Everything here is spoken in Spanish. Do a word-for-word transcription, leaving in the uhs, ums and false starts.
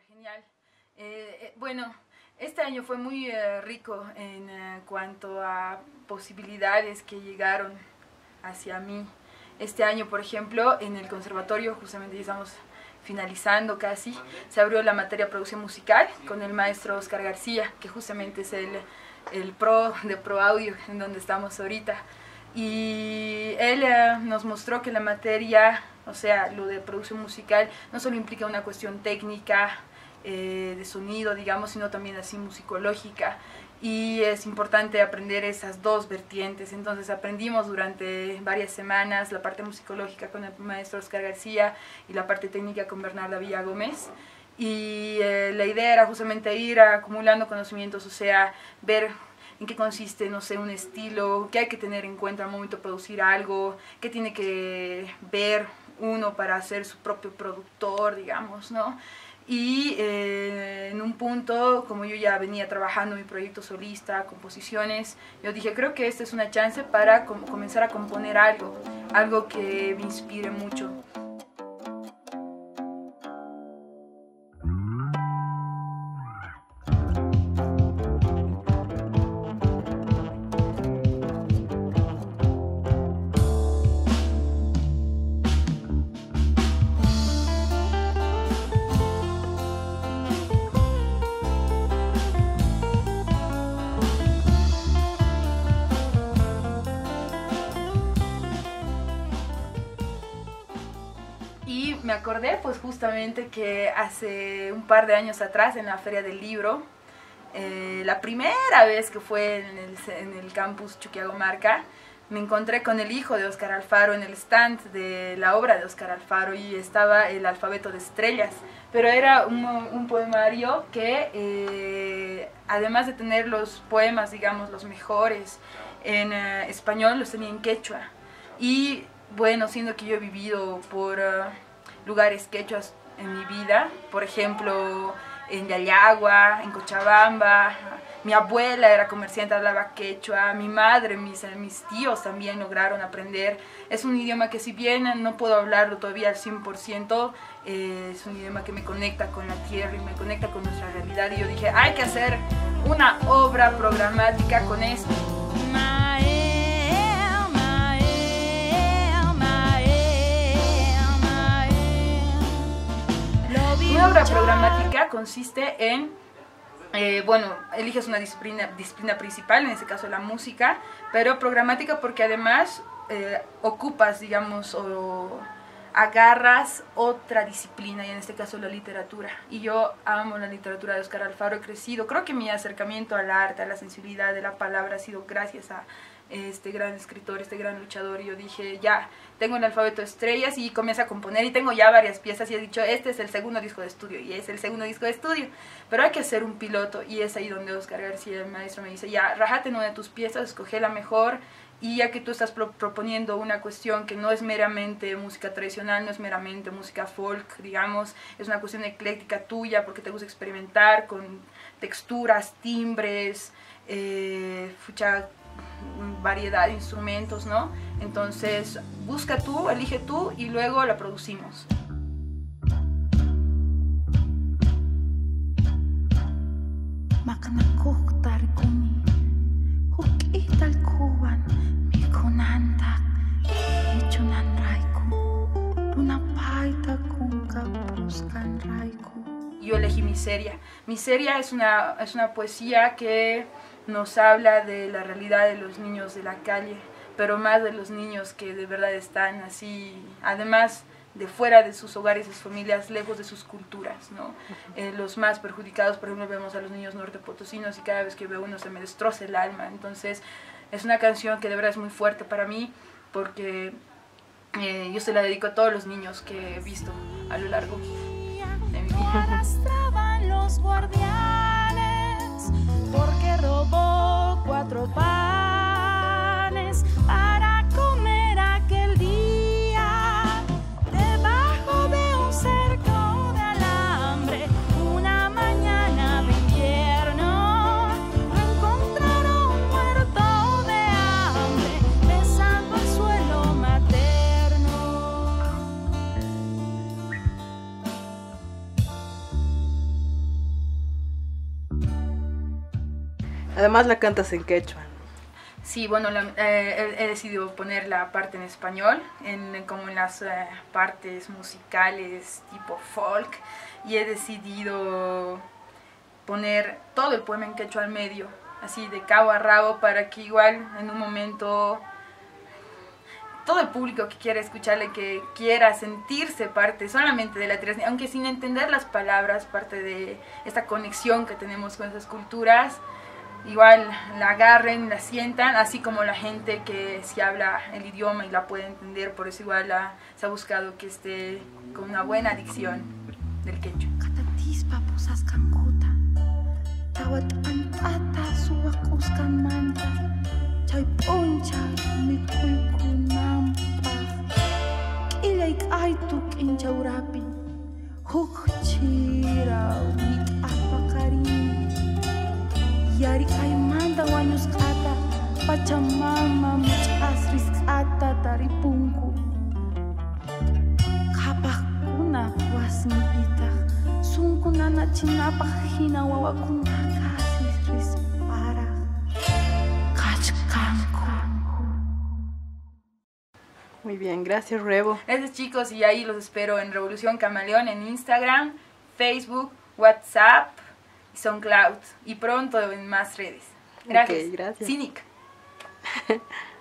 Genial. Eh, eh, bueno, este año fue muy eh, rico en eh, cuanto a posibilidades que llegaron hacia mí. Este año, por ejemplo, en el conservatorio, justamente ya estamos finalizando casi, se abrió la materia producción musical con el maestro Oscar García, que justamente es el, el pro de Pro Audio, en donde estamos ahorita. Y él eh, nos mostró que la materia, o sea, lo de producción musical, no solo implica una cuestión técnica, eh, de sonido, digamos, sino también así musicológica. Y es importante aprender esas dos vertientes. Entonces aprendimos durante varias semanas la parte musicológica con el maestro Oscar García y la parte técnica con Bernarda Villagómez. Y eh, la idea era justamente ir acumulando conocimientos, o sea, ver en qué consiste, no sé, un estilo, qué hay que tener en cuenta al momento de producir algo, qué tiene que ver uno para ser su propio productor, digamos, ¿no? Y eh, en un punto, como yo ya venía trabajando mi proyecto solista, composiciones, yo dije, creo que esta es una chance para com comenzar a componer algo, algo que me inspire mucho. Y me acordé pues justamente que hace un par de años atrás en la Feria del Libro, eh, la primera vez que fue en el, en el campus Chuquiagomarca, me encontré con el hijo de Óscar Alfaro en el stand de la obra de Óscar Alfaro y estaba el alfabeto de estrellas, pero era un, un poemario que eh, además de tener los poemas, digamos, los mejores en eh, español, los tenía en quechua. Y bueno, siendo que yo he vivido por uh, lugares quechuas en mi vida, por ejemplo, en Yayagua, en Cochabamba, mi abuela era comerciante, hablaba quechua, mi madre, mis, mis tíos también lograron aprender. Es un idioma que si bien no puedo hablarlo todavía al cien por ciento, eh, es un idioma que me conecta con la tierra y me conecta con nuestra realidad. Y yo dije, hay que hacer una obra programática con esto. Una obra programática consiste en, eh, bueno, eliges una disciplina, disciplina principal, en este caso la música, pero programática porque además eh, ocupas, digamos, o agarras otra disciplina, y en este caso la literatura. Y yo amo la literatura de Óscar Alfaro, he crecido, creo que mi acercamiento al arte, a la sensibilidad de la palabra ha sido gracias a este gran escritor, este gran luchador. Y yo dije, ya, tengo el alfabeto de estrellas y comienzo a componer y tengo ya varias piezas y he dicho, este es el segundo disco de estudio y es el segundo disco de estudio, pero hay que hacer un piloto. Y es ahí donde Óscar García, el maestro, me dice, ya, rájate en una de tus piezas, escoge la mejor, y ya que tú estás pro proponiendo una cuestión que no es meramente música tradicional, no es meramente música folk, digamos, es una cuestión ecléctica tuya porque te gusta experimentar con texturas, timbres, eh, fucha, variedad de instrumentos, ¿no? Entonces busca tú, elige tú y luego la producimos. Yo elegí Miseria. Miseria es una, es una poesía que nos habla de la realidad de los niños de la calle, pero más de los niños que de verdad están así, además de fuera de sus hogares, sus familias, lejos de sus culturas, ¿no? Eh, los más perjudicados, por ejemplo, vemos a los niños nortepotosinos y cada vez que veo uno se me destroza el alma. Entonces es una canción que de verdad es muy fuerte para mí porque eh, yo se la dedico a todos los niños que he visto a lo largo de mi vida. Los guardianes, porque robó cuatro panes para comer aquel día debajo de un cerco de alambre. Una mañana de invierno lo encontraron muerto de hambre, besando el suelo materno. Además la cantas en quechua. Sí, bueno, la, eh, he, he decidido poner la parte en español, en, como en las eh, partes musicales tipo folk, y he decidido poner todo el poema en quechua al medio, así de cabo a rabo, para que igual en un momento todo el público que quiera escucharle, que quiera sentirse parte solamente de la tierra, aunque sin entender las palabras, parte de esta conexión que tenemos con esas culturas, igual la agarren, la sientan, así como la gente que sí habla el idioma y la puede entender. Por eso igual la, se ha buscado que esté con una buena dicción del quechua. Yari ay manda wanyus kata Pachamama muchasris kata dari pungku Kapak kuna wasni ita Sungku nana cinapak hina wawakun kasih para Kachkanku. Muy bien, gracias Rebo. Gracias chicos, y ahí los espero en Revolución Camaleón en Instagram, Facebook, WhatsApp, SoundCloud y pronto en más redes. Gracias. Okay, gracias. Cynic.